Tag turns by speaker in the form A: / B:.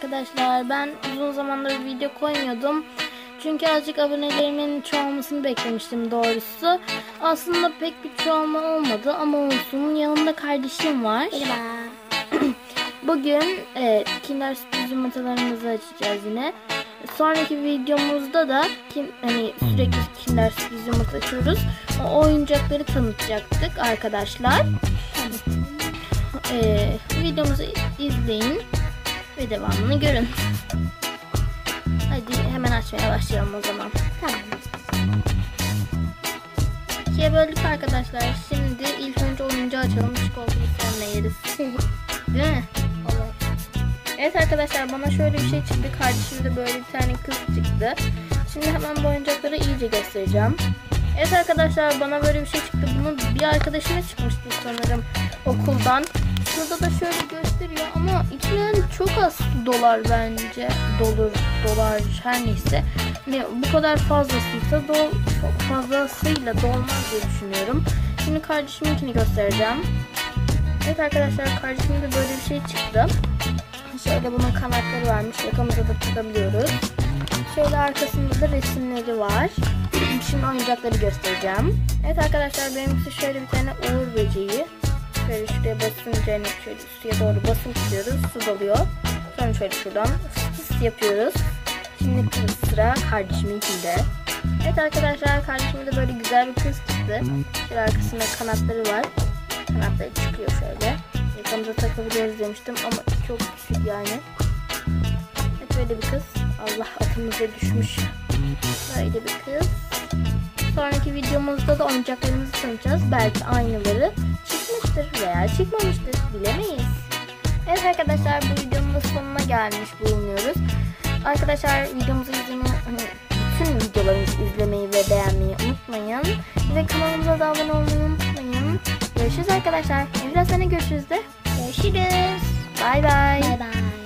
A: arkadaşlar. Ben uzun zamandır video koymuyordum. Çünkü azıcık abonelerimin çoğalmasını beklemiştim doğrusu. Aslında pek bir çoğalma olmadı ama olsun. Yanımda kardeşim var.
B: Merhaba.
A: Bugün Kinder sürpriz yumurtalarımızı açacağız yine. Sonraki videomuzda da sürekli Kinder sürpriz yumurta açıyoruz. O oyuncakları tanıtacaktık arkadaşlar. Videomuzu izleyin ve devamını görün. Hadi hemen açmaya başlayalım o zaman.
B: Tamam.
A: İkiye böldük arkadaşlar. Şimdi ilk önce oyuncağı açalım. Çikolatayı sonra yeriz. Değil mi?
B: Olur.
A: Evet arkadaşlar, bana şöyle bir şey çıktı. Kardeşimde böyle bir tane kız çıktı. Şimdi hemen bu oyuncakları iyice göstereceğim. Evet arkadaşlar, bana böyle bir şey çıktı. Bunu bir arkadaşıma çıkmıştı sanırım okuldan. Şurada da şöyle gösteriyor ama içine çok az dolar bence. Dolar her neyse. Bu kadar fazlasıyla dolmaz diye düşünüyorum. Şimdi kardeşiminkini göstereceğim. Evet arkadaşlar, kardeşimde böyle bir şey çıktı. Şöyle bunun kanatları varmış. Yakamıza da takabiliyoruz. Şöyle arkasında da resimleri var. Şimdi oyuncakları göstereceğim. Evet arkadaşlar, benimkisi şöyle bir tane uğur böceği. Şöyle şuraya basınca şöyle suya doğru basıp tutuyoruz. Su doluyor. Sonra şöyle şuradan fıs yapıyoruz. Şimdi sıra kardeşiminkinde. Evet arkadaşlar, kardeşimde böyle güzel bir kız çıktı. Şöyle arkasında kanatları var. Kanatları çıkıyor şöyle. Yakamıza takabiliyoruz demiştim ama çok küçük yani. Evet, böyle bir kız. Allah, atımıza düşmüş. Böyle bir kız. Sonraki videomuzda da oyuncaklarımızı tanıtacağız. Belki aynıları çıkmıştır veya çıkmamıştır. Bilemeyiz. Evet arkadaşlar, bu videonun da sonuna gelmiş bulunuyoruz. Arkadaşlar, videomuzu izlemeyi, bütün videolarımızı izlemeyi ve beğenmeyi unutmayın. Ve kanalımıza da abone olmayı unutmayın. Görüşürüz arkadaşlar. Biraz sonra görüşürüz de.
B: Görüşürüz.
A: Bay bay.
B: Bay bay.